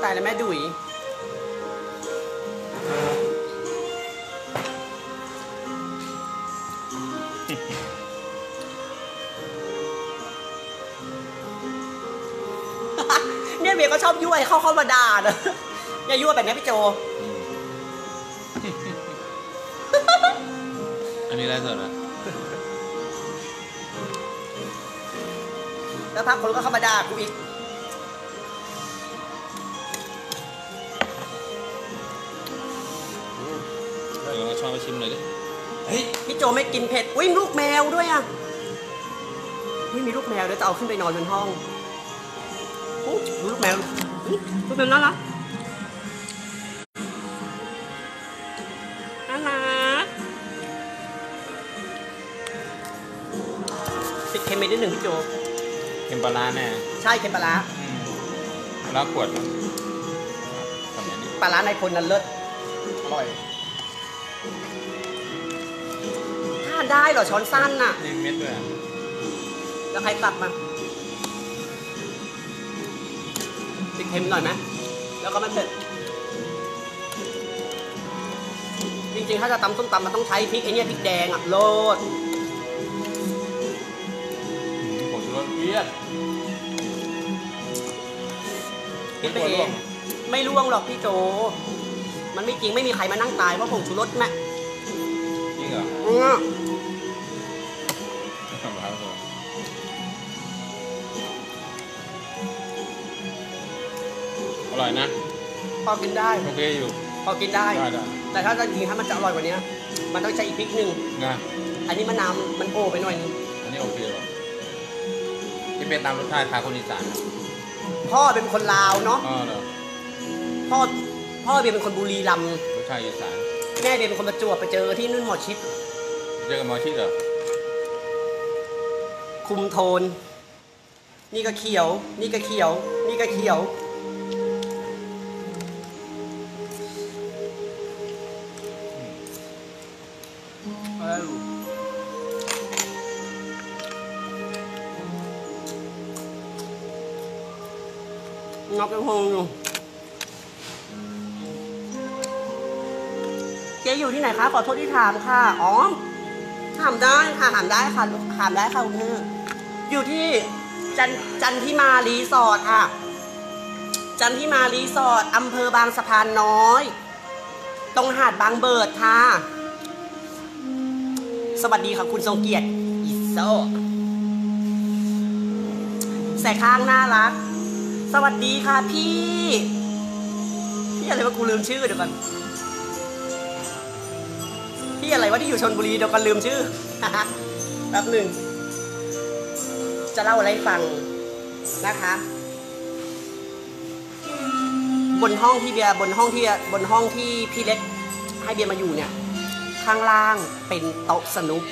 ตายแล้วแม่ดุยเนี่ยเบียร์ก็ชอบยั่วให้เข้ามาด่านะอย่ายั่วแบบนี้พี่โจอันนี้ไรสดอะแล้วพักคนก็เข้ามาด่ากูอีกเราชอบไปชิมเลยดิเฮ้ยพี่โจไม่กินเผ็ดอุ้ยลูกแมวด้วยอ่ะมีลูกแมวเดี๋ยวจะเอาขึ้นไปนอนบนห้องลูกแมวลูกแมวน่ารักติดเค็มไปนิดหนึ่งพี่โจเค็มปลาแน่ใช่เค็มปลาแล้วขวดปลาในคนนั้นเลิศอร่อยทานได้เหรอช้อนสั้นน่ะนี่เม็ดด้วยแล้วใครตัดมาติดเค็มหน่อยไหมแล้วก็ไม่เผ็ดจริงๆถ้าจะตำส้มตำมันต้องใช้พริกไอ้นี่พริกแดงอ่ะโลดเวียดคิดไปเองไม่ล่วงหรอกพี่โจมันไม่จริงไม่มีใครมานั่งตายเพราะผงชูรสแม่จริงเหรออร่อยนะพอกินได้โอเคอยู่พอกินได้แต่ถ้าจริงๆถ้ามันจะอร่อยกว่านี้มันต้องใช้อีกพริกหนึ่งนะอันนี้มะนาวมันโอไปหน่อยนึงอันนี้โอเคหรอที่เป็นตามรสชาติทางคนอีสานพ่อเป็นคนลาวเนาะพ่อเบียร์เป็นคนบุรีรัมย์รสชาติอีสานแม่เบียร์เป็นคนประจวบไปเจอที่นู่นหมอชิดเจอกับหมอชิดเหรอคุมโทนนี่ก็เขียวนี่ก็เขียวนี่ก็เขียวนับเป็นพงอยู่เจ๊อยู่ที่ไหนคะขอโทษที่ถามค่ะอ๋อถามได้ค่ะถามได้ค่ะถามได้ค่ะคุณพี่อยู่ที่จันทิมารีสอร์ทค่ะจันทิมารีสอร์ทอำเภอบางสะพานน้อยตรงหาดบางเบิดค่ะสวัสดีค่ะคุณทรงเกียรติอิโซแสกข้างน่ารักสวัสดีค่ะพี่อะไรวะกูลืมชื่อเดี๋ยวก่อนพี่อะไรวะที่อยู่ชลบุรีเดี๋ยวก่อนลืมชื่อแป๊บหนึ่งจะเล่าอะไรฟังนะคะบนห้องที่เบียร์บนห้องที่พี่เล็กให้เบียร์มาอยู่เนี่ยข้างล่างเป็นโต๊ะสนุก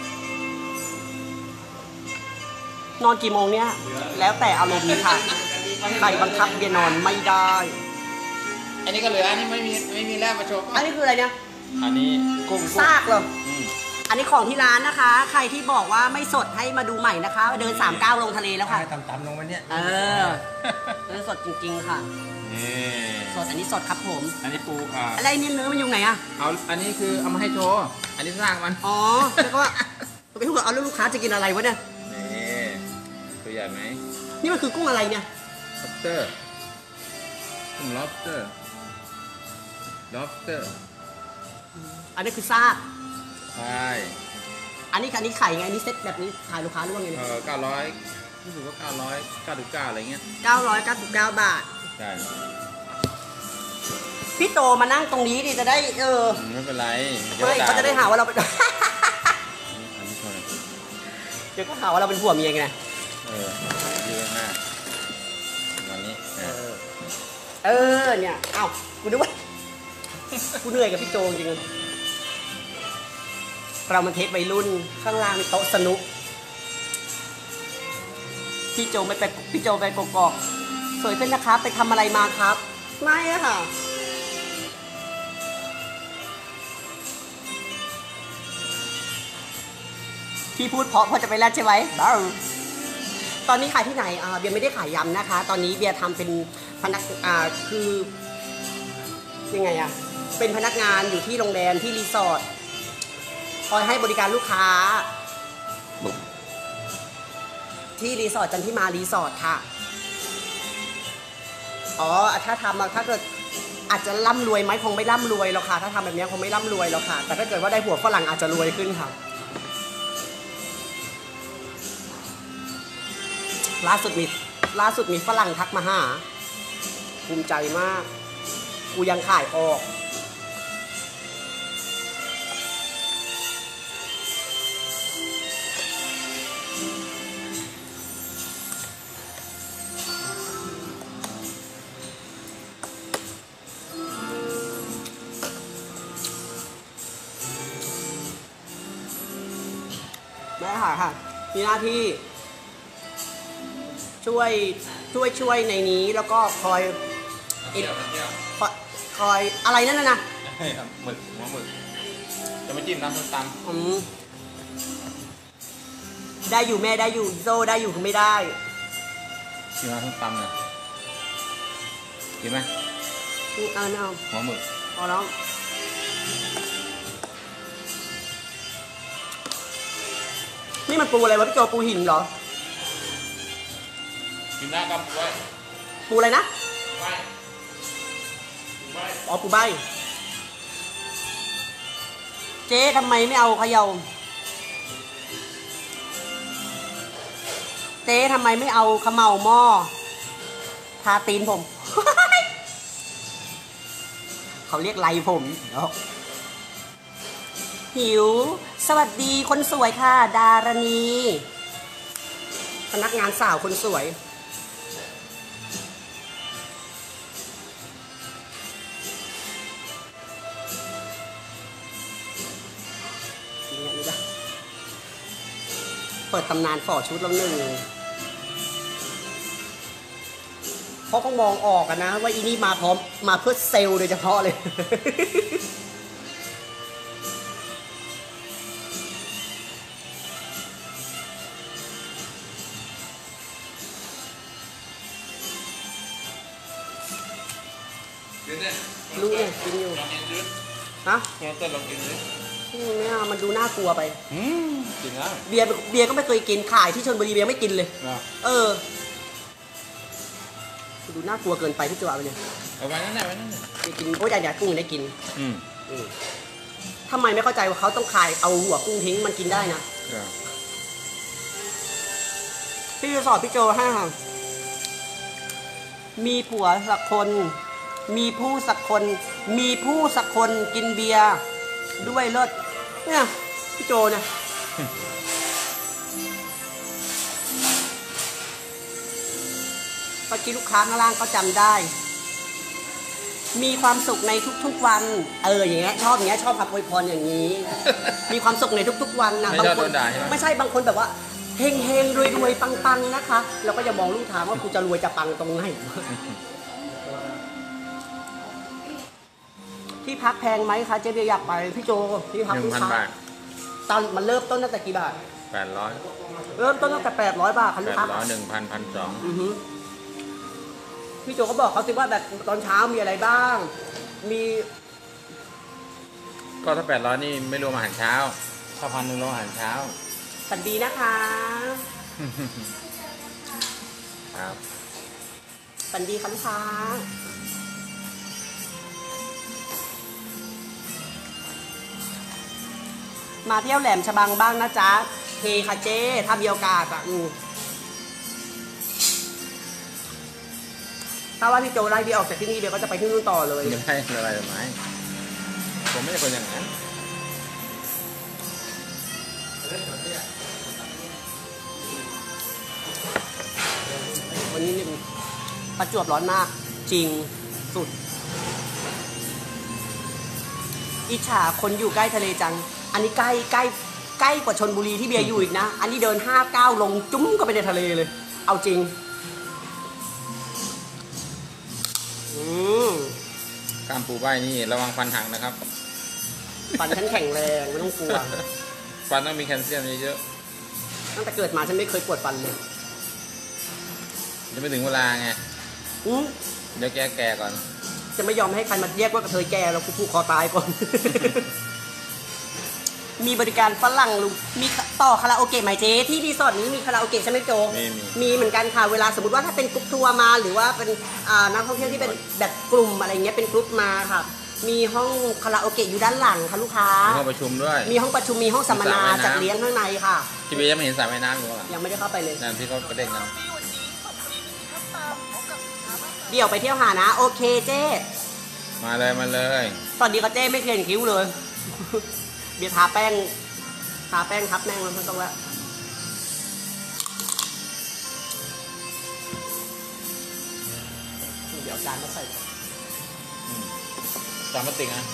นอนกี่โมงเนี่ยแล้วแต่อารมณ์ค่ะใครบังคับเบียร์นอนไม่ได้อันนี้ก็เหลืออันนี้ไม่มีแล้วมาโชว์อันนี้คืออะไรเนี่ยอันนี้กุ้งซากเหรออันนี้ของที่ร้านนะคะใครที่บอกว่าไม่สดให้มาดูใหม่นะคะเดิน39ลงทะเลแล้วค่ะต่ำๆลงมาเนี่ยสดจริงๆค่ะสดอันนี้สดครับผมอันนี้ปูอะไรนี่เนื้อมันอยู่ไหนอะเอาอันนี้คือเอามาให้โชว์อันนี้ซากมันอ๋อแล้วก็ไปพูดกับเอาลูกค้าจะกินอะไรวะเนี่ยนี่ตัวใหญ่ไหมนี่มันคือกุ้งอะไรเนี่ย lobster กุ้ง lobster อันนี้คือซากใช่อันนี้ไข่ไงอันนี้เซ็ตแบบนี้ขายลูกค้าหรือว่าไงเนี่ย900รู้สึกว่า999อะไรเงี้ย 999 บาทใช่พี่โตมานั่งตรงนี้ดิจะได้ไม่เป็นไรไม่เขาจะได้หาว่าเราเป็นเดี๋ยวก็หาว่าเราเป็นผัวเมียไงเยอะมากวันนี้เนี่ยเอ้ากูนึกว่ากูเหนื่อยกับพี่โจจริงเรามาเทสวัยรุ่นข้างล่างมีโต๊ะสนุกพี่โจไปกอกสวยขึ้นนะครับไปทำอะไรมาครับไม่อะค่ะพี่พูดเพราะจะไปแลดใช่ไหมตอนนี้ขายที่ไหนเบียร์ไม่ได้ขายยำนะคะตอนนี้เบียร์ทำเป็นผนักคือยังไงอะเป็นพนักงานอยู่ที่โรงแรมที่รีสอร์ทคอยให้บริการลูกค้าที่รีสอร์ทจันทิมารีสอร์ทค่ะอ๋อถ้าทำถ้าเกิดอาจจะร่ำรวยไหมคงไม่ร่ำรวยหรอกค่ะถ้าทำแบบนี้คงไม่ร่ำรวยหรอกค่ะแต่ถ้าเกิดว่าได้ผัวฝรั่งอาจจะรวยขึ้นค่ะล่าสุดมีฝรั่งทักมาหาภูมิใจมากกูยังขายออกแม่ค่ะมีหน้าที่ช่วยในนี้แล้วก็คอยอะไรนั่นนะใช่ครับหมึกหัวหมึกจะไม่จิ้มน้ำส้มตำได้อยู่แม่ได้อยู่โซได้อยู่คือไม่ได้กินน้ำส้มตำเนี่ยกินไหมไม่เอาหัวหมึกพอแล้วนี่มันปูอะไรวะพี่โจปูหินเหรอกินได้ครับไว้ปูอะไรนะอ๋อปูใบเจ๊ทำไมไม่เอาเขย่าเจ๊ทำไมไม่เอาเขม่าหม้อทาตีนผม เขาเรียกไรผมหิวสวัสดีคนสวยค่ะดารณีพนักงานสาวคนสวยเปิดตำนานฝ่อชุดแล้วหนึ่งเขาก็มองออกกันนะว่าอีนี่มาพร้อมมาเพื่อเซลล์โดยเฉพาะเลย รู้เนี่ยกินอยู่ฮะเนี่ยเต้นลองกินเลยไม่เอามันดูน่ากลัวไปกินแล้วเบียร์ก็ไม่เคยกินขายที่ชลบุรีเบียร์ไม่กินเลยดูน่ากลัวเกินไปที่จะเอาไปเลยเอาไว้นั่นแหละไว้นั่นแหละไปกินโอ้ยอย่ากุ้งได้กินทำไมไม่เข้าใจว่าเขาต้องขายเอาหัวกุ้งทิ้งมันกินได้นะพี่จะสอนพี่โจให้ค่ะมีผัวสักคนมีผู้สักคนกินเบียร์ด้วยเลิศเนี่ยพี่โจเนี่ยเมื่อกี้ลูกค้าข้างล่างก็จำได้มีความสุขในทุกๆวันอย่างเงี้ยชอบอย่างเงี้ยชอบคำอวยพรอย่างนี้ มีความสุขในทุกๆวันนะบางคนไม่ใช่บางคนแบบว่าเฮงเฮงรวยปังนะคะเราก็จะมองลูกค้าว่ากูจะรวยจะปังตรงไหนที่พักแพงไหมคะเจ๊เบียร์อยากไปพี่โจที่พัก 1,000 บาทตอนมันเริ่มต้นตั้งแต่กี่บาท 800 เริ่มต้นตั้งแต่800 บาทค่ะลูกค้า 1,000 พี่โจก็บอกเขาสิว่าแบบตอนเช้ามีอะไรบ้างมีก็ถ้า800นี่ไม่รวมอาหารเช้าถ้า1,000รวมอาหารเช้าสันดีนะคะครับสันดีค่ะลูกค้ามาเที่ยวแหลมฉบังบ้างนะจ๊ะเทค่ะเจ๊ถ้ามีโอกาสถ้าว่าพี่โจไล่เบียร์ออกจากที่นี่เบียร์ก็จะไปที่นู่นต่อเลยไม่ใช่อะไรหรือไม่ผมไม่ใช่คนอย่างนั้นวันนี้ประจวบร้อนมากจริงสุดอิจฉาคนอยู่ใกล้ทะเลจังอันนี้ใกล้กว่าชลบุรีที่เบียร์อยู่อีกนะอันนี้เดิน5-9ลงจุ้มก็ไปในทะเลเลยเอาจริงการปูใบนี่ระวังฟันหักนะครับฟันฉันแข็งแรงไม่ต้องกลัวฟันต้องมีแคลเซียมเยอะตั้งแต่เกิดมาฉันไม่เคยปวดฟันเลยจะไม่ถึงเวลาไงเดี๋ยวแก่ก่อนจะไม่ยอมให้ใครมาเรียกว่ากระเทยแก่เรากูผูกคอตายก่อน มีบริการฝรั่งลุงมีต่อคาราโอเกะไหมเจ๊ที่รีสอร์ทนี้มีคาราโอเกะใช่ไหมโจมีเหมือนกันค่ะเวลาสมมติว่าถ้าเป็นกรุ๊ปทัวร์มาหรือว่าเป็นนักท่องเที่ยวที่เป็นแบบกลุ่มอะไรเงี้ยเป็นกรุ๊ปมาค่ะมีห้องคาราโอเกะอยู่ด้านหลังค่ะลูกค้ามีห้องประชุมด้วยมีห้องประชุมมีห้องสัมมนาจัดเลี้ยงข้างในค่ะพี่เบียร์ยังไม่เห็นสระว่ายน้ำอยู่หรอยังไม่ได้เข้าไปเลยนั่นที่เขากระเด้งกันเดี๋ยวไปเที่ยวหานะโอเคเจ๊มาเลยตอนนี้ก็เจ๊ไม่เขียนคิ้วเลย เบียร์ทาแป้งทับแม่งมันต้องแล้วเดี๋ยวจานมาใส่จานพลาสติกนะ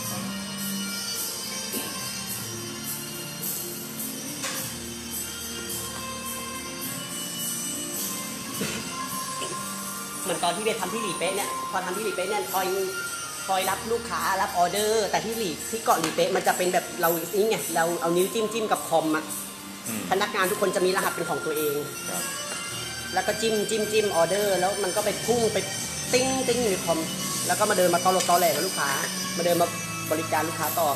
เหมือนตอนที่เบียร์ทำที่หลีเป๊ะเนี่ยพอทำที่หลีเป๊ะเนี่ยคอยรับลูกค้ารับออเดอร์แต่ที่เกาะหลีเป๊ะมันจะเป็นแบบเรานี่ไงเราเอานิ้วจิ้มกับคอมอะพนักงานทุกคนจะมีรหัสเป็นของตัวเองแล้วก็จิ้มออเดอร์แล้วมันก็ไปพุ่งไปติ้งอยู่ในคอมแล้วก็มาเดินมาตอแหลกับลูกค้ามาเดินมาบริการลูกค้าต่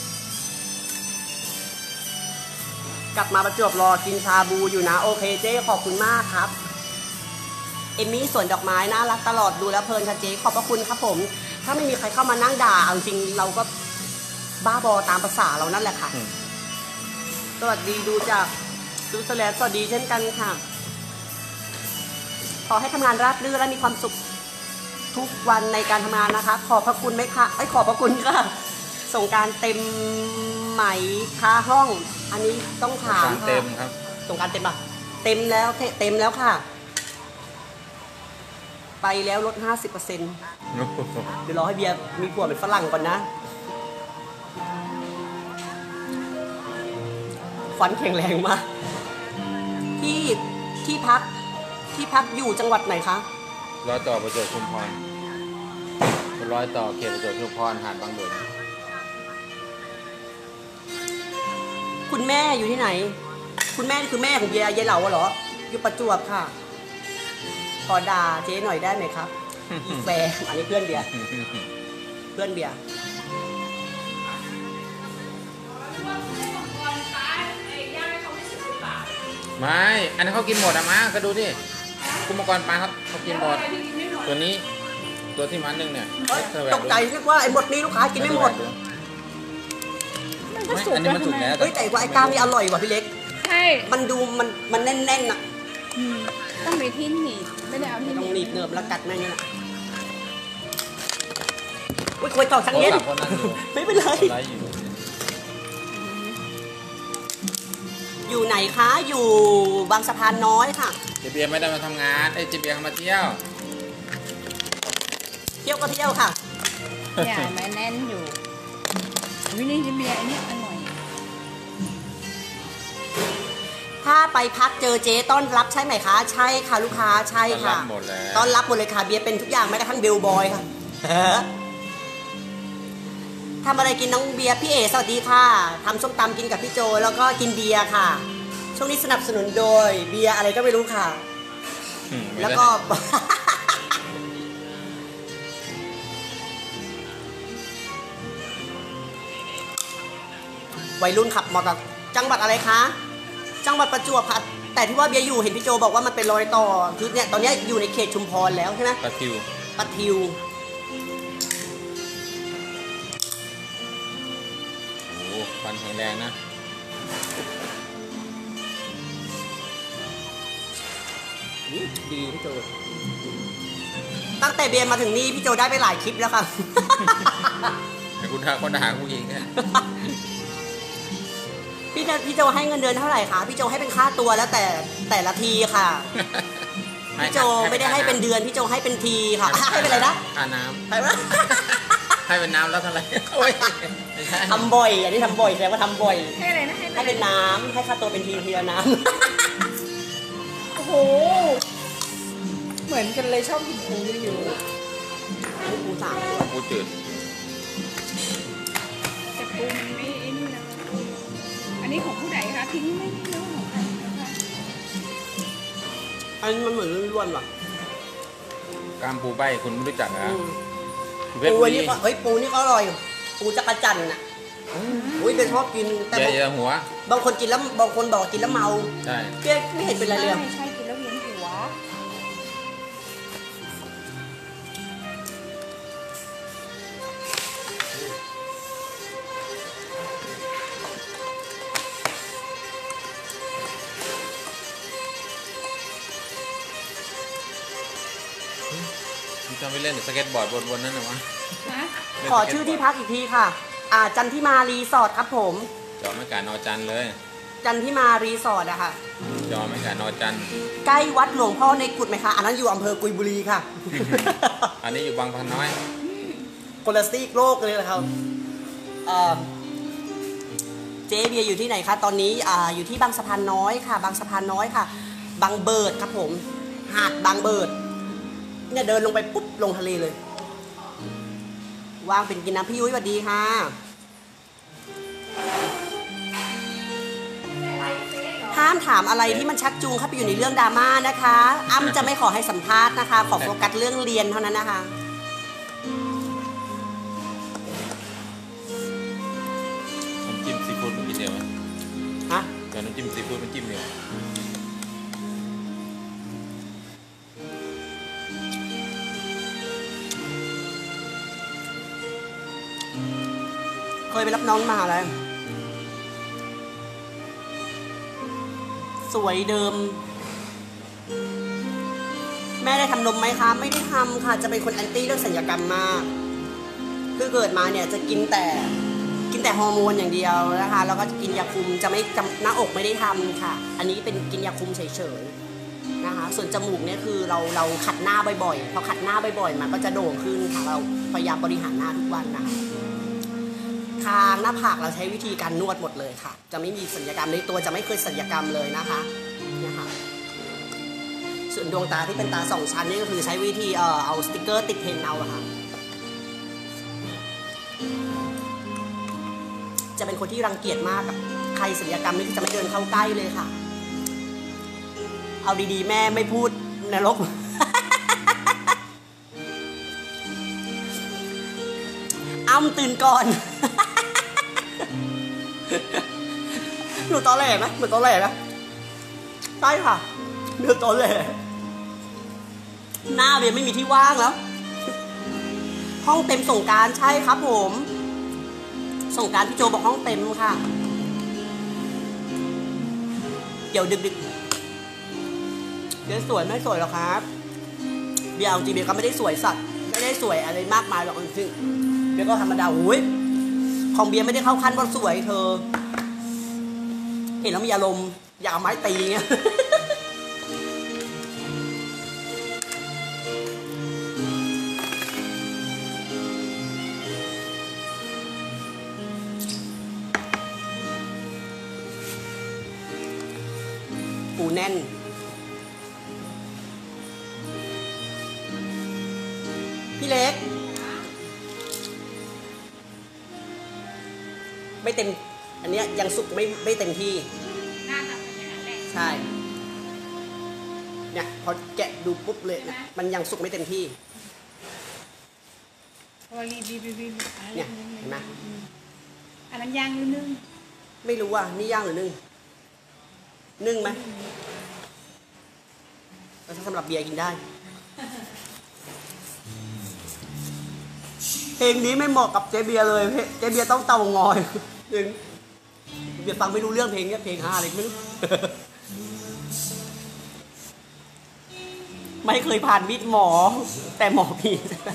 อกลับมาประจวบรอกินชาบูอยู่นะโอเคเจ๊ขอบคุณมากครับเอมมี่สวนดอกไม้น่ารักตลอดดูแล้วเพลินค่ะเจ๊ขอบพระคุณครับผมถ้าไม่มีใครเข้ามานั่งด่าเอาจริงเราก็บ้าบอตามภาษาเรานั่นแหละค่ะสวัสดีดูจากสวิตเซอร์แลนด์สวัสดีเช่นกันค่ะขอให้ทำงานราบรื่นและมีความสุขทุกวันในการทำงานนะคะขอบพระคุณไหมคะขอบพระคุณค่ะส่งการเต็มไหมค่าห้องอันนี้ต้องถามค่ะเต็มครับส่งการเต็มป่ะเต็มแล้วค่ะไปแล้วลด 50% เดี๋ยวรอให้เบียร์มีผัวเป็นฝรั่งก่อนนะฟันแข็งแรงมากที่พักอยู่จังหวัดไหนคะร้อยต่อประจวบชุมพรร้อยต่อเขตประจวบชุมพรหาดบางเบนคุณแม่อยู่ที่ไหนคุณแม่นี่คือแม่ของเบียร์ยายเหลาเหรออยู่ประจวบค่ะขอด่าเจ๊หน่อยได้ไหมครับ อีแฟร์อันนี้เพื่อนเบียร์ไม่อันนี้เขากินหมดอะมาก็ดูดิกุมารกรปลาเขากินหมดตัวนี้ตัวที่มันหนึ่งเนี่ยตกใจนึกว่าไอ้หมดนี้ลูกค้ากินไม่หมดอันนี้มันสุกแล้วแต่ว่าไอ้กล้ามนี่อร่อยว่ะพี่เล็กใช่มันดูมันแน่นๆน่ะต้องมีที่หนีบไม่ได้เอาที่ต้องหนีบเนิบแล้วกัดแม่งนี่แหละอุ้ยคุยต่อชั้นเย็นไม่เป็นไรอยู่ไหนคะอยู่บางสะพานน้อยค่ะเจเบียร์ไม่ได้มาทำงานเจเบียร์มาเที่ยวก็เที่ยวค่ะอย่ามาแน่นอยู่วินี่จะเบียร์อันนี้อร่อยถ้าไปพักเจอเจ๊ต้อนรับใช่ไหมคะใช่ค่ะลูกค้าใช่ค่ะต้อนรับหมดเลยค่ะเบียร์เป็นทุกอย่างแม้กระทั่งเบลบอยค่ะทำอะไรกินน้องเบียร์พี่เอสวัสดีค่ะทำส้มตำกินกับพี่โจแล้วก็กินเบียร์ค่ะช่วงนี้สนับสนุนโดยเบียร์อะไรก็ไม่รู้ค่ะแล้วก็วัยรุ่นขับมอเตอร์จังหวัดอะไรคะจังหวัดประจวบค่ะแต่ที่ว่าเบียร์อยู่เห็นพี่โจบอกว่ามันเป็นรอยต่อคือเนี่ยตอนนี้อยู่ในเขตชุมพรแล้วใช่ไหมปะทิวโอ้ฟันแข็งแรงนะดีพี่โจตั้งแต่เบียร์มาถึงนี่พี่โจได้ไปหลายคลิปแล้วค่ะไอ้คุณท่าคนด่าผู้หญิงเนี่ยพี่โจให้เงินเดือนเท่าไหร่คะพี่โจให้เป็นค่าตัวแล้วแต่ละทีค่ะพี่โจไม่ได้ให้เป็นเดือนพี่โจให้เป็นทีค่ะให้เป็นอะไรนะค่าน้ำให้ไหมให้เป็นน้ำแล้วเท่าไหร่ทำบ่อยอันนี้ทำบ่อยแสดงว่าทำบ่อยให้อะไรนะให้เป็นน้ำให้ค่าตัวเป็นทีละน้ำโอ้โหเหมือนกันเลยชอบกินปูอยู่ปูสามปูจืดแต่ปูมันไม่นี่นะอันนี้ของผู้ใดคะทิ้งไม่รู้ของใครนะคะอันนี้มันเหมือนล้วนๆว่ะกล้ามปูใบคุณไม่รู้จักเหรออืมเพชรปูบุอันรีนี้ก็เฮ้ยปูนี่ก็อร่อยปูจักรจันทร์น่ะอุ้ยเป็นชอบกินแต่อย่าหัวบางคนกินแล้วบางคนบอกกินแล้วเมาใช่เจ๊ไม่เห็นเป็นไรเลยใช่กินแล้วเวียนหัวมึงจะไปเล่นสเก็ตบอร์ดบนนั้นเหรอวะฮะเล่นขอสเก็ตบร์ดชื่อที่พักอีกทีค่ะจันทิมารีสอร์ทครับผมจอไม่กานอจันเลยจันทิมารีสอร์ทอะค่ะจอไม่กานอจันใกล้วัดหลวงพ่อในกุดไหมคะอันนั้นอยู่อำเภอกุยบุรีค่ะอันนี้อยู่บางพันน้อยคนละซีกโลกเลยนะครับเจ๊เบียร์อยู่ที่ไหนคะตอนนี้อยู่ที่บางสะพานน้อยค่ะ บางสะพานน้อยค่ะ บางเบิดครับผมหาดบางเบิดเนี่ยเดินลงไปปุ๊บลงทะเลเลย วางเป็นกินน้ำพี่ยุ้ยสวัสดีค่ะห้ามถามอะไรที่มันชักจูงเข้าไปอยู่ในเรื่องดราม่านะคะอ้ำจะไม่ขอให้สัมภาษณ์นะคะ ขอโฟกัสเรื่องเรียนเท่านั้นนะคะน้ำจิ้มซีฟู้ดมันกินเดียวไหมฮะแต่น้ำจิ้มซีฟู้ดมันจิ้มเดียวเคยไปรับน้องมาแล้วสวยเดิม แม่ได้ทำนมไหมคะไม่ได้ทำค่ะจะเป็นคนแอนตี้เรื่องศัลยกรรมมากคือเกิดมาเนี่ยจะกินแต่ฮอร์โมนอย่างเดียวนะคะแล้วก็กินยาคุมจะไม่จำหน้าอกไม่ได้ทำค่ะ อันนี้เป็นกินยาคุมเฉยๆนะคะส่วนจมูกเนี่ยคือเราขัดหน้าบ่อยๆพอขัดหน้าบ่อยๆมันก็จะโด่งขึ้นค่ะเราพยายามบริหารหน้าทุกวันนะคะทางหน้าผากเราใช้วิธีการนวดหมดเลยค่ะจะไม่มีศัลยกรรมในตัวจะไม่เคยศัลยกรรมเลยนะคะส่วนดวงตาที่เป็นตาสองชั้นนี่ก็คือใช้วิธีเอาสติกเกอร์ติดเพนเอาอะค่ะจะเป็นคนที่รังเกียจมากกับใครศัลยกรรมนี่จะไม่เดินเข้าใกล้เลยค่ะเอาดีๆแม่ไม่พูดนรก อ้ำตื่นก่อน หนูตอแหลไหมเหมือนตอแหลไหมใช่ค่ะเดือดตอแหลหน้าเบียร์ไม่มีที่ว่างแล้ว ห้องเต็มส่งกรารใช่ครับผมส่งกรารพี่โจบอกห้องเต็มค่ะเดี๋ยวดึกๆเดี๋ยวสวยไม่สวยหรอกครับเบียร์เอาจริงเบียร์ก็ไม่ได้สวยสัตว์ไม่ได้สวยอะไรมากมายหรอกจริงเบียร์ก็ธรรมดาอุ้ยของเบียร์ไม่ได้เข้าขั้นว่าสวยเธอเห็นแล้วมีอารมณ์อยากเอาไม้ตีเงี้ย ปูแน่นพี่เล็กไม่เต็มอันเนี้ยยังสุกไม่เต็มที่ใช่เนี่ยพอแกะดูปุ๊บเลยเนี่ยมันยังสุกไม่เต็มที่เนี่ยเห็นไหมอันนั้นย่างหรือนึ่งไม่รู้ว่านี่ย่างหรือนึ่งไหมแล้วสำหรับเบียร์กินได้ เพลงนี้ไม่เหมาะกับเจเบียร์เลยเจเบียร์ต้องเตางอยจริงเบียร์ฟังไม่รู้เรื่องเพลงนี้เพลงฮาอะไรไม่รู้ ไม่เคยผ่านวิทย์หมอ แต่หมอผี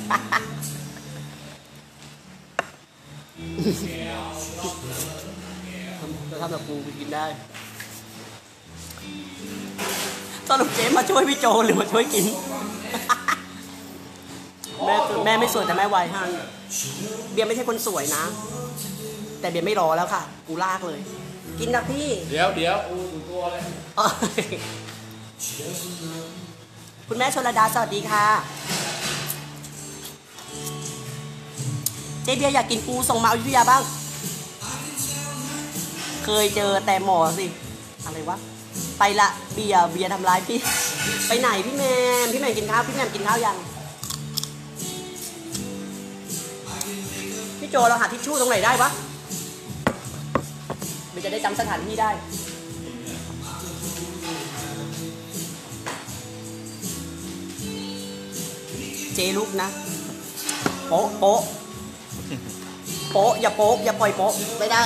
จะทำแบบกูไปกินได้สรุปเจ๊มาช่วยพี่โจหรือมาช่วยกิน แม่ไม่สวยแต่แม่ไวให้เบียร์ไม่ใช่คนสวยนะ แต่เบียร์ไม่รอแล้วค่ะ กูลากเลย กินนะพี่เดี๋ยวอู้ตัวเลยคุณแม่ชลดาสวัสดีค่ะเจ๊เบียร์อยากกินปูส่งมาอยุธยาบ้างเคยเจอแต่หมอสิอะไรวะไปละเบียร์ทำร้ายพี่ไปไหนพี่แมมกินข้าวพี่แมมกินข้าวยังโจเราหาทิชชู่ตรงไหนได้ปะเดี๋ยวจะได้จำสถานที่ได้เจลุกนะโป๊ะโป๊ะโป๊ะอย่าโป๊ะอย่าปล่อยโป๊ะไม่ได้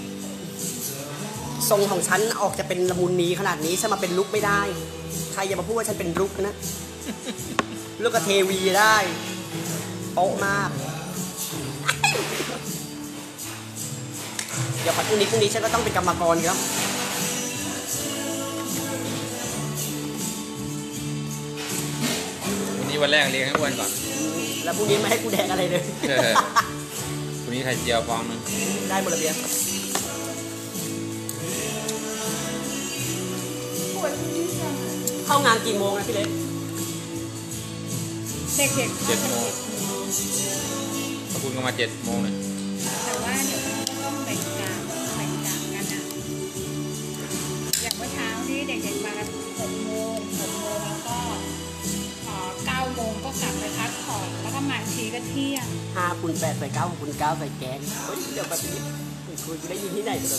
ทรงของฉันออกจะเป็นละมุนนี้ขนาดนี้ฉันมาเป็นลุกไม่ได้ใครอย่ามาพูดว่าฉันเป็นลุกนะลูกกระเทวีได้โป๊ะมากเดี๋ยวพรุ่งนี้ฉันก็ต้องเป็นกรรมกรครับวันนี้วันแรกเลี้ยงให้อ้วนก่อนแล้วพรุ่งนี้ไม่ให้กูแดกอะไรเลยวันนี้ไข่เจียวฟองนึงได้หมดระเบียงปวดที่จังเข้างานกี่โมงนะพี่เล็กเด็กๆ 7 โมงพระคุณก็มา7 โมงเลยแต่ว่าเดี๋ยวมันก็ต้องแบ่งกะกันนะอย่างเมื่อเช้านี้เด็กๆมากัน6 โมงแล้วก็9 โมงก็กลับไปพักผ่อนแล้วก็มาอีกทีก็เที่ยง 5 คูณ 8 ใส่ 9 คูณ 9 ใส่แกงเฮ้ยเดี๋ยวแบบนี้คุยกูได้ยินที่ไหนกัน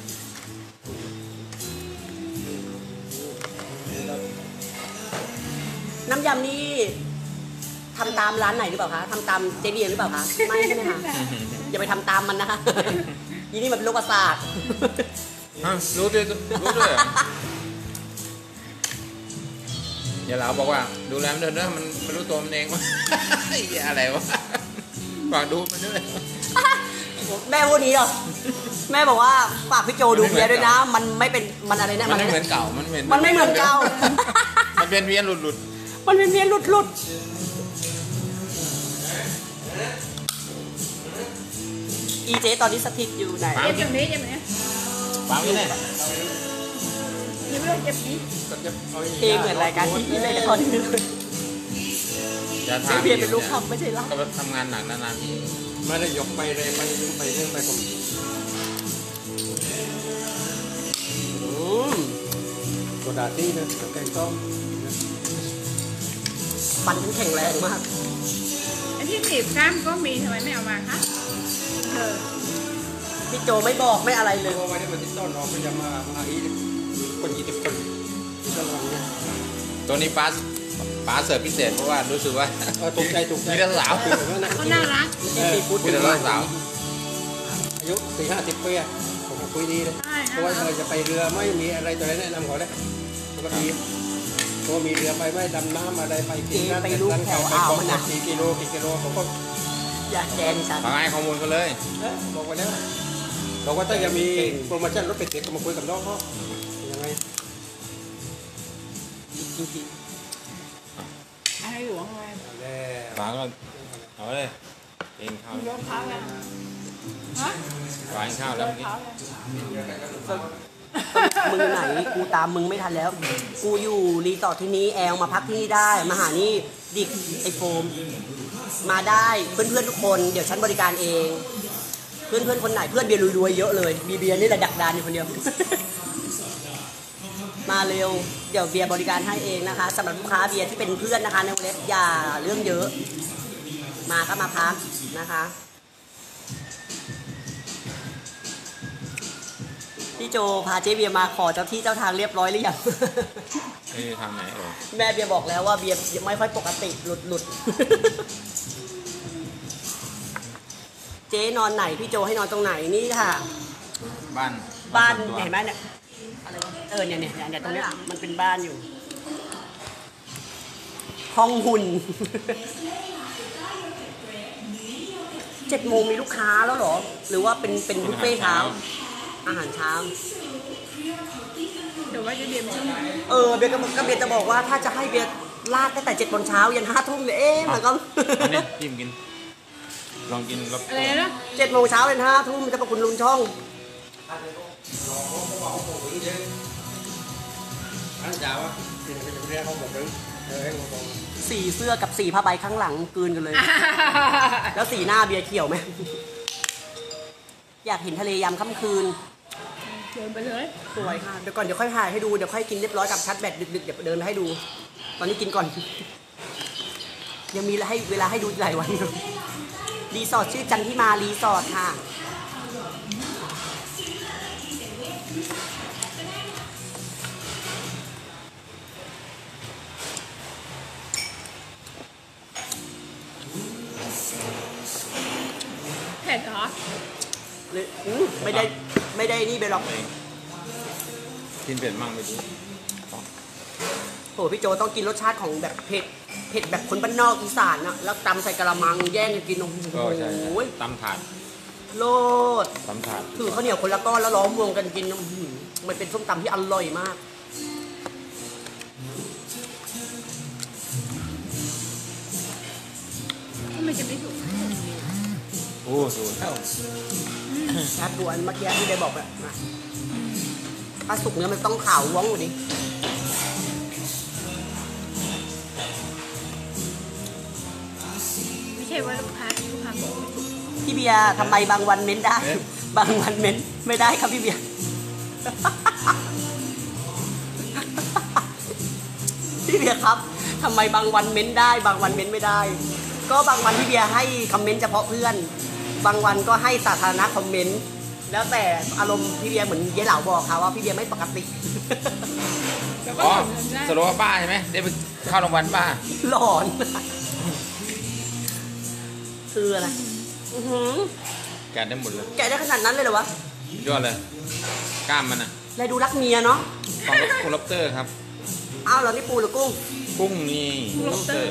น้ำยำนี่ทำตามร้านไหนหรือเปล่าคะทำตามเจเบียร์หรือเปล่าคะไม่ใช่ไหมคะอย่าไปทำตามมันนะคะยี่นี่มันเป็นโรคประสาทฮะรู้ด้วยเหรออย่าเราบอกว่าดูแลมันเถอะนะมันรู้ตัวมันเองว่า อะไรวะฝากดูมันด้วยแม่พูดนี้เหรอแม่บอกว่าฝากพี่โจดูเบียร์ด้วยนะ มันไม่เป็นมันอะไรนะมันไม่เหมือนเก่ามันไม่เหมือนเก่ามันเป็นเวียนหลุดมันเป็นเวียนหลุดอีเจตอนนี้สถิตอยู่ไหนเจ็บอย่างนี้ๆฟังนี่แน่ยิ้มเลยเจ็บนี้เพลงเหมือนรายการที่เล่นละครที่นึงอย่าเจทำเบียร์เป็นลูกคำไม่ใช่เหรอก็ทำงานหนักนานๆทีไม่ได้ยกไปเลยไปยกไปเรื่องไปผม กดดาตี้นะแกงส้มฟันฉันแข็งแรงมากอันที่ตีบกล้ามก็มีทำไมไม่เอามาคะพี่โจไม่บอกไม่อะไรเลยเพราะว่าได้มาติดต้อนน้องมันจะมาอีกคน20 คนที่ตลอดเนี่ยตัวนี้ป้าเสิร์ฟพิเศษเพราะว่ารู้สึกว่าถูกใจมีแต่สาวเขาน่ารักซีฟู้ดมีแต่สาวอายุ40-50 ปีผมคุยดีเลยใช่เพราะว่าเราจะไปเรือไม่มีอะไรตัวไหนแนะนำเขาเลยปกติเพราะมีเรือไปไม่ดำน้ำอะไรไปกินน้ำไปกองกี่กิโลผมก็อยากแกนฉันฟังให้ข้อมูลเขาเลยบอกไปแล้วบอกว่าถ้าจะมีโปรโมชั่นรถเป็ดเสร็จก็มาคุยกับน้องเขายังไงจริงอะไรอยู่ข้างในแล้วฟังก็เอาเลยกินข้าวยกเท้าแล้วฮะวางข้าวแล้วเมื่อกี้ๆมึงไหนกูตามมึงไม่ทันแล้ว กูอยู่รีสอร์ทที่นี้แอลมาพักที่นี่ได้มาหานี่ดิกไอโฟมมาได้เพื่อนๆทุกคนเดี๋ยวฉันบริการเอง เพื่อนๆคนไหนเพื่อนเบียร์รวยๆเยอะเลยมีเบียร์นี่แหละดักดานอยู่คนเดียว มาเร็วเดี๋ยวเบียร์บริการให้เองนะคะสำหรับลูกค้าเบียร์ที่เป็นเพื่อนนะคะในวงเล็บอย่าเรื่องเยอะ มาก็มาพักนะคะพี่โจพาเจ๊เบียร์มาขอเจ้าที่เจ้าทางเรียบร้อยหรือยังทางไหนแม่เบียร์บอกแล้วว่าเบียร์ไม่ค่อยปกติหลุด เจ๊นอนไหนพี่โจให้นอนตรงไหนนี่ค่ะ บ้านส่วตัวเห็นไหมเนี่ยอะไรวะเนี่ยตรงเนี้ยมันเป็นบ้านอยู่ ห้องหุ่น 7 โมงมีลูกค้าแล้วเหรอ หรือว่าเป็นบุฟเฟ่ต์เช้า อาหารเช้าเดี๋ยวว่าจะเรียนไม่ใช่เบียร์ก็เบียร์จะบอกว่าถ้าจะให้เบียร์ลากตั้งแต่7 โมงเช้ายัน5 ทุ่มเนี่ยมันก็อันนี้จิ้มกินลองกินแล้วอะไรนะ 7 โมงเช้ายัน5 ทุ่มจะประคุณลุงช่องอันจ๋าวะกินไปจะเรียกเขาบอกเลยให้เขาบอกสีเสื้อกับสีผ้าใบข้างหลังกลืนกันเลย แล้วสีหน้าเบียร์เขียวไหม อยากเห็นทะเลยามค่ำคืนเดินไปเลยสวยค่ะ เดี๋ยวก่อนเดี๋ยวค่อยถ่ายให้ดู เดี๋ยวค่อยกินเรียบร้อยกับชัดแบตดึกๆเดี๋ยวเดินให้ดู ตอนนี้กินก่อน ยังมีให้เวลาให้ดูหลายวันอยู่รีสอร์ทชื่อจันทิมารีสอร์ทค่ะเผ็ดเหรอไม่ได้นี่ไปหรอกกินเผ็ดมั่งไม่รู้โหพี่โจต้องกินรสชาติของแบบเผ็ดแบบคนบ้านนอกอีสานอะแล้วตำใส่กระมังแย่งกันกินโอ้โหก็ใช่ตำถาดโลดตำถาดถือข้าวเหนียวคนละก้อนแล้วล้อมวงกันกินอื้อหือมันเป็นส้มตำที่อร่อยมากทำไมจะไม่ถูกโอ้โหเท่าแอปดูอันเมื่อกี้ที่ได้บอกแบบนะปลาสุกเนื้อมันต้องขาวว้องกว่านี้ไม่ใช่ว่าลูกค้าบอกไม่ถูกพี่เบียร์ทำไมบางวันเม้นได้ บางวันเม้นไม่ได้ครับพี่เบียร์ พี่เบียร์ครับทำไมบางวันเม้นได้ บางวันเม้นไม่ได้ ก็บางวันพี่เบียร์ให้คอมเมนต์เฉพาะเพื่อน บางวันก็ให้สาธารณะคอมเมนต์แล้วแต่อารมณ์พี่เบียร์เหมือนเย้เหลาบอกค่ะว่าพี่เบียร์ไม่ปกติแล้วก็อ๋อเหมือนได้สโลว์ป้าใช่ไหมได้ไปเข้าโรงพยาบาลป้าหลอน คืออะไรอื้อหือแกะได้หมดเลยแกะได้ขนาดนั้นเลยเหรอวะยอดเลยกล้ามมันอ่ะเลยดูรักเมียเนาะของคุณล็อบสเตอร์ครับอ้าวเหรานี่ปูหรือกุ้งกุ้งนี่ล็อบสเตอร์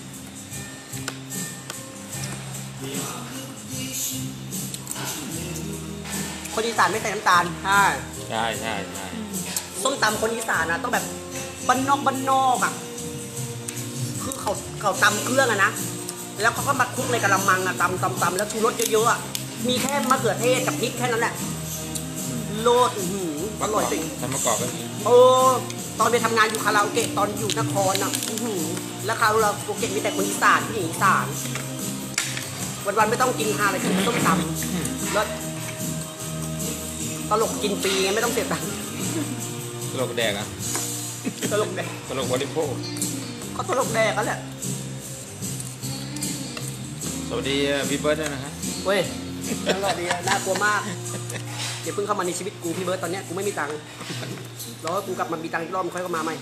คนอีสานไม่ใส่น้ำตาลใช่ใช่ใช่ใช่ส้มตำคนอีสานนะต้องแบบบ้านนอกอ่ะคือเขาตำเครื่องอะนะแล้วเขาก็มาคลุกในกระมังอะตำแล้วชูรสเยอะๆอะมีแค่มะเขือเทศกับพริกแค่นั้นแหละโลดอร่อยจริงทำมะกอกกันโอ้ตอนไปทำงานอยู่คาราโอเกะตอนอยู่นครอ่ะแล้วคาราโอเกะมีแต่คนอีสานผู้หญิงอีสานวันๆไม่ต้องกินฮาเลยกินส้มตำแล้วตลกกินฟรีไงไม่ต้องเสียตังค์ตลกแดกอ่ะตลกแดกตลกบริโภคก็ตลกแดกกันแหละสวัสดีพี่เบิร์ดด้วยนะครับเว้ยตลกดีอะน่ากลัวมากอย่าเพิ่งเข้ามาในชีวิตกูพี่เบิร์ตตอนเนี้ยกูไม่มีตังค์รอให้กูกลับมามีตังค์อีกรอบมึงค่อยเข้ามาใหม่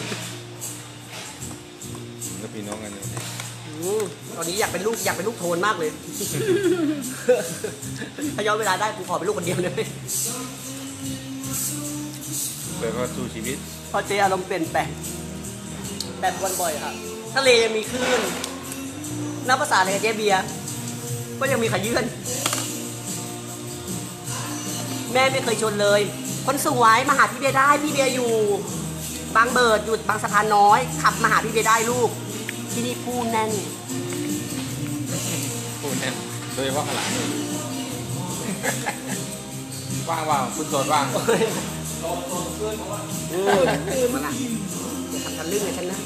แล้วพี่น้องกันอยู่ตอนนี้อยากเป็นลูกโทนมากเลย ถ้าย้อนเวลาได้กูขอเป็นลูกคนเดียวเลยเปิดว่าสู้ชีวิตพอเจอารมณ์เปลี่ยนแปลงแบบวันบ่อยค่ะทะเลยังมีคลื่นนับภาษาอะไรกับเจ๊เบียร์ก็ยังมีขยื่นแม่ไม่เคยชวนเลย คนสวยมาหาพี่เบียร์ได้พี่เบียร์อยู่บางเบิดอยู่บางสะพานน้อยขับมาหาพี่เบียร์ได้ลูกที่นี่ผู้แน่นพูดแน่นโดยเฉพาะข้างหลังว่างคุณโสดว่างมาละอย่าทำทะลึ่งเลยฉันนะ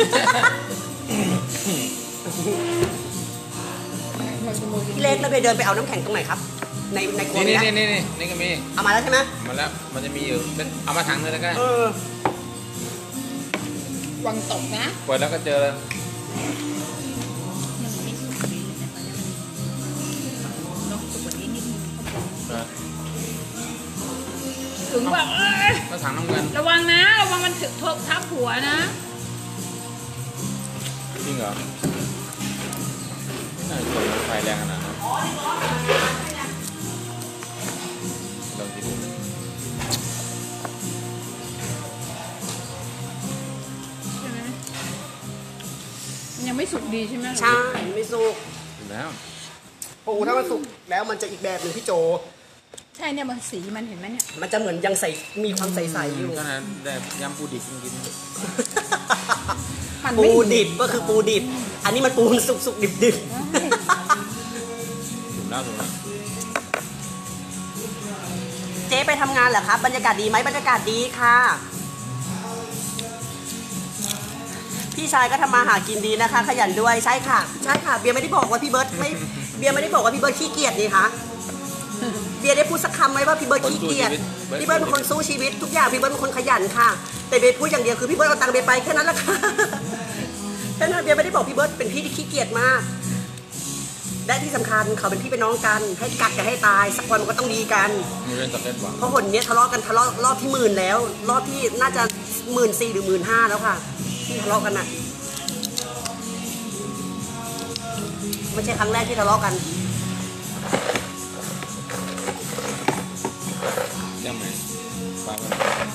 พี่เล็กแล้วไปเดินไปเอาน้ำแข็งตรงไหนครับ ในครัวนี่มีนี่นะนี่ก็มีเอามาแล้วใช่ไหมมาแล้วมันจะมีอยู่เป็นเอามาถังเลยแล้วก็วังตกนะเปิดแล้วก็เจอเลยมันไม่สุกดีเลยนะคะมันต้องสุกกว่านี้นิดนึงถึงแบบก็ถังน้ำเงินระวังนะระวังมันถึกทบทับหัวนะจริงเหรอไม่น่าจะไฟแรงขนาดนั้นลองกินดูใช่ไหมมันยังไม่สุกดีใช่ไหมใช่ไม่สุกถึงแล้วปูถ้ามันสุกแล้วมันจะอีกแบบหนึ่งพี่โจใช่เนี่ยมันสีมันเห็นไหมเนี่ยมันจะเหมือนยังใสมีความใสๆอยู่ก็นั้นได้ยำปูดิบกินมันปูไม่ดิบก็คือปูดิบ อันนี้มันปูสุกดิบถูกแล้วถูกแล้วเจ๊ไปทำงานเหรอครับบรรยากาศดีไหมบรรยากาศดีค่ะ พี่ชายก็ทำมาหากินดีนะคะ ขยันด้วยใช่ค่ะใช่ค่ะเบียร์ไม่ได้บอกว่าพี่เบิร์ตไม่เบียร์ไม่ได้บอกว่าพี่เบิร์ตขี้เกียจนี่คะเบียร์ได้พูดสักคำไหมว่าพี่เบิร์ตขี้เกียจพี่เบิร์ตเป็นคนสู้ชีวิตทุกอย่างพี่เบิร์ตเป็นคนขยันค่ะ แต่เบียร์พูดอย่างเดียวคือพี่เบิร์ตเอาตังค์เบียร์ไปแค่นั้นแหละค่ะแค่นั้นเบียร์ไม่ได้บอกพี่เบิร์ตเป็นพี่ที่ขี้เกียจมากและที่สำคัญเขาเป็นพี่เป็นน้องกัน ให้กัดกันให้ตายสักวันมันก็ต้องดีกันมีเรื่องสำเร็จบ่เพราะคนเนี้ยทะเลาะกันทะเลาะรอบที่10,000แล้ว รอบที่น่าจะ14,000หรือ15,000แล้วค่ะ ที่ทะเลาะกันน่ะไม่ใช่ครั้งแรกที่ทะเลาะกันยังไงปาก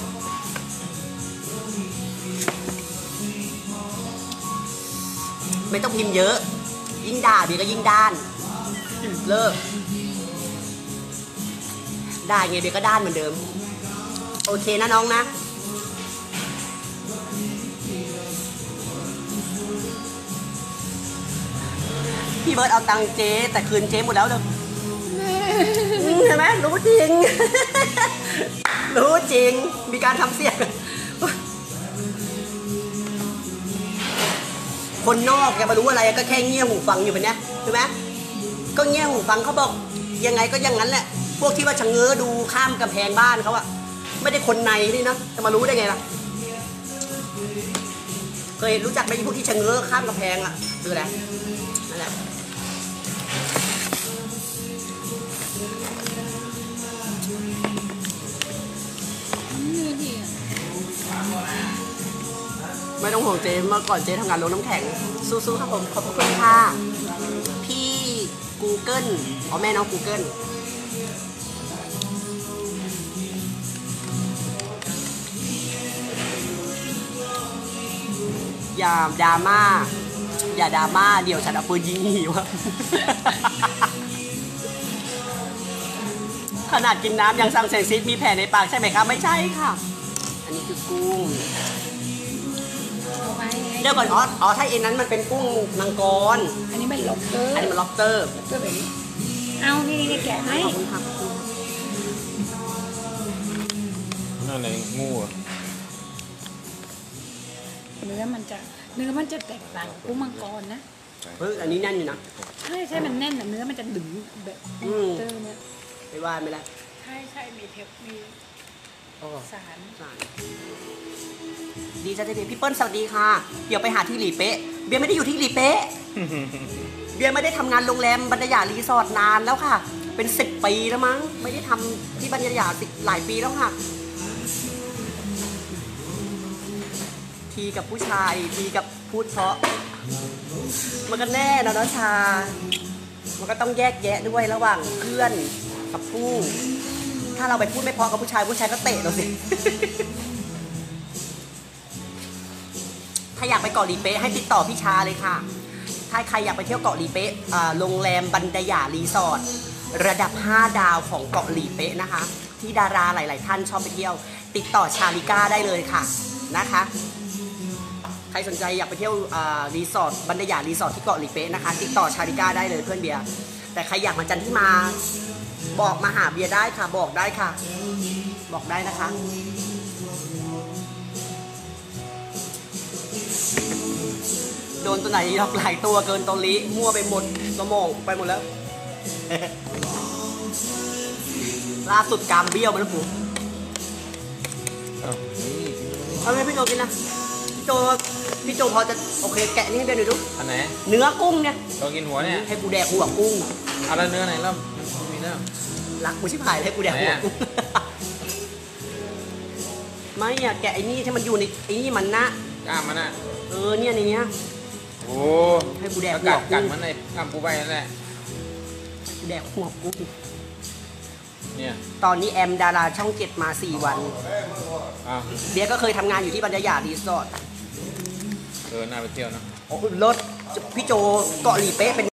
ไม่ต้องพิมพ์เยอะ ยิ่งด่าเบียร์ก็ยิ่งด้านเลิกได้ไงเบียร์ก็ด้านเหมือนเดิม โอเคนะน้องนะพี่เบิร์ดเอาตังค์เจ๊แต่คืนเจ๊หมดแล้วเลยเห็นไหมรู้จริง รู้จริงมีการทำเสียงคนนอกแกมารู้อะไรก็แค่เงี่ยหูฟังอยู่แบบเนี้ยใช่ไหมก็เงี่ยหูฟังเขาบอกยังไงก็อย่างนั้นแหละพวกที่ว่าชะเง้อดูข้ามกำแพงบ้านเขาอะไม่ได้คนในนี่นะจะมารู้ได้ไงล่ะเคยรู้จักไหมพวกที่ชะเง้อข้ามกำแพงอะคืออะไรนั่นแหละไม่ต้องห่วงเจ๊เมื่อก่อนเจ๊ทำงานโรงน้ำแข็งสู้ๆครับผมขอบคุณค่ะพี่ Google อ๋อแม่น้อง Google อย่าดราม่าอย่าดราม่าเดี๋ยวฉันเอาปืนยิงหิวอะ ขนาดกินน้ำยังสั่งเสียงซิดมีแผลในปากใช่ไหมครับไม่ใช่ค่ะอันนี้คือกุ้งเดี๋ยวก่อนอ๋อถ้าเอ็นนั้นมันเป็นกุ้งมังกรอันนี้เป็นล็อบสเตอร์อันนี้มันล็อบสเตอร์ล็อบสเตอร์แบบนี้เอานี่แกะให้ขอบคุณครับนั่นอะไรงูอ่ะเนื้อมันจะแตกต่างกับกุ้งมังกรนะเฮ้ยอันนี้แน่นอยู่นะใช่มันแน่นแต่เนื้อมันจะดึงแบบอืมเตอร์เนี่ยไม่ว่าไม่ละใช่มีมีโอ้สารดีจ้าเจ๊เบียร์พี่เปิ้ลสวัสดีค่ะเดี๋ยวไปหาที่หลีเป๊ะเบียร์ไม่ได้อยู่ที่หลีเป๊ะ เบียร์ไม่ได้ทำงานโรงแรมบรรยารีสอร์ทนานแล้วค่ะ เป็น10 ปีแล้วมั้งไม่ได้ทำที่บรรยาหลายปีแล้วค่ะ ทีกับผู้ชายทีกับพูดเพราะ มันก็แน่นะน้องชา มันก็ต้องแยกแยะด้วยระหว่างเพื่อนกับผู้ ถ้าเราไปพูดไม่เพราะกับผู้ชายก็เตะเราสิ ถ้าอยากไปเกาะหลีเป๊ะให้ติดต่อพี่ชาเลยค่ะ ถ้าใครอยากไปเที่ยวเกาะหลีเป๊ะโรงแรมบันดยารีสอร์ทระดับ5 ดาวของเกาะหลีเป๊ะนะคะ ที่ดาราหลายๆท่านชอบไปเที่ยว ติดต่อชาลิก้าได้เลยค่ะนะคะ ใครสนใจอยากไปเที่ยวรีสอร์ทบันดยารีสอร์ทที่เกาะหลีเป๊ะนะคะติดต่อชาลิก้าได้เลยเพื่อนเบียร์แต่ใครอยากมาจันที่มาบอกมาหาเบียร์ได้ค่ะบอกได้ค่ะ บอกได้นะคะ โดนตัวไหนหลอกหลายตัวเกินตัวลิมั่วไปหมดสมองไปหมดแล้ว ล่าสุดกามเบี้ยวมาแล้วปุ๊บอ้าวนี่เอาไหมพี่โจกินนะพี่โจพอจะโอเคแกะนี่ให้เบียร์หน่อยดูอันไหนเนื้อกุ้งเนี่ยเรากินหัวเนี่ยให้กูแดกหัวกุ้งเอาแล้วเนื้อไหนแล้วมันมีเนื้อรักกูชิบหายเลยให้กูแดกหัวกุ้ง ไม่อะแกะไอ้นี่ที่มันอยู่ในไอ้นี่มันนะกล้ามมันอ่ะเนี่ยในเนี้ยโอ้ให้กูแดกก็หัวกักุ้ดงมันในกล้ามปูใบนั่นแหละกูแดกหัวกุ้งเนี่ยตอนนี้แอมดาราช่อง7มา4 วันอ้าวเบียร์ก็เคยทำงานอยู่ที่บรรยารีสอร์ทน่าไปเที่ยวเนอะโอ้รถพี่โจเกาะหลีเป๊ะเป็น